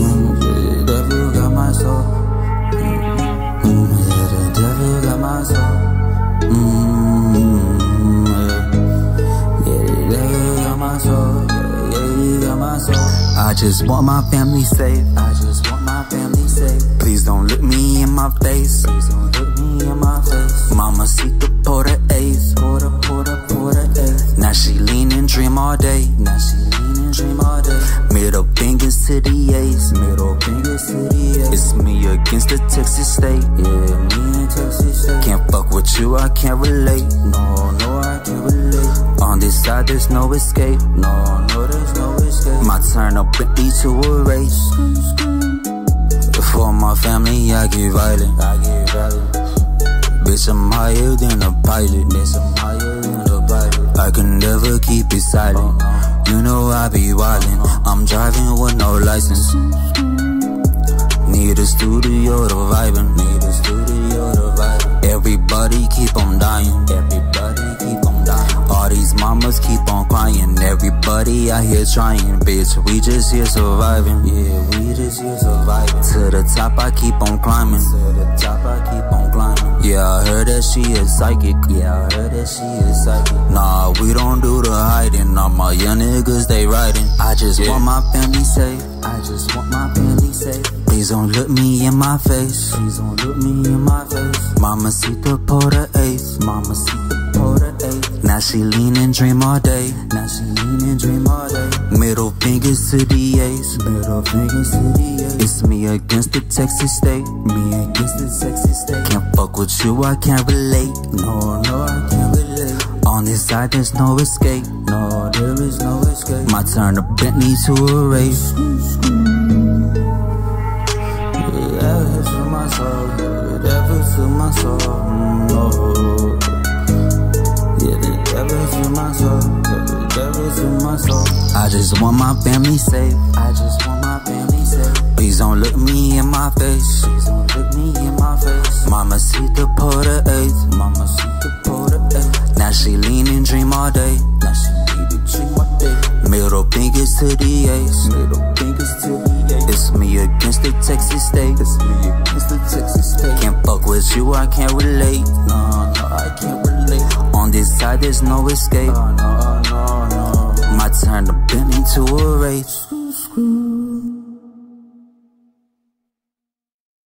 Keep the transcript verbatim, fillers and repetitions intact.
Mm, the devil got my soul. Mm, yeah, the devil got my soul. Mm, yeah. Yeah, the devil got my soul. Yeah, he got my soul. I just want my family safe. I just want my family safe. Please don't look me in my face. Please don't look me in my face. Mama see the porter ace. Porter, porter, porter ace. Now she lean and dream all day. Now she lean and dream all day. Middle fingers to the ace. Middle fingers to the ace. It's me against the Texas state. Yeah, me and Texas state. Can't fuck with you, I can't relate. No, no, I can't relate. On this side, there's no escape. No, no, there's no escape. My turn up Bentley to a race. For my family, I get violent. I get violent. Bitch, I'm higher than a pilot. Bitch, I'm higher than a pilot. I can never keep it silent. You know I be wildin'. I'm driving with no license. Need a studio to vibin'. Need a studio to vibin'. Everybody keep on dying. Everybody keep on dying. All these mamas keep on crying. Everybody out here trying. Bitch, we just here surviving. Yeah, we just here surviving. To the top I keep on climbing. To the top I keep on climbing. Yeah, I heard that she is psychic. Yeah, I heard that she is psychic. Nah, we don't do the hiding. All my young niggas, they riding. I just yeah. want my family safe. I just want my family safe. Please don't look me in my face. Please don't look me in my face. Mama see the porter ace. Mama see the porter ace. Now she lean and dream all day. Now she lean and dream all day. Middle fingers to the ace. Middle fingers to the ace. It's me against the Texas state. Me against the Texas state. Can't fuck with you, I can't relate. No, no, I can't relate. On this side, there's no escape. No, there is no escape. My turn to Bentley to a race. The devil to my soul. The devil to my soul. No. Yeah, the devil to my soul. The devil to my soul. I just want my family safe. I just want my family safe. Please don't look me in my face. Please don't look me in my face. Mama see the porter ace. Mama see the porter ace. Now she lean and dream all day. Now she lean and dream all day. Middle fingers to the ace. Middle fingers to the ace. It's me against the Texas state. It's me against the Texas state. Can't fuck with you, I can't relate. No, no, I can't relate. On this side, there's no escape. No, no, no, no. My turn to Bentley to a race.